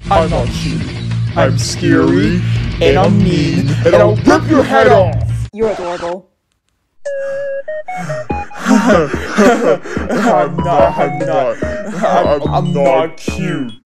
I'm not cute. I'm scary, and I'm mean, and I'll rip your head off! You're adorable. I'm not cute.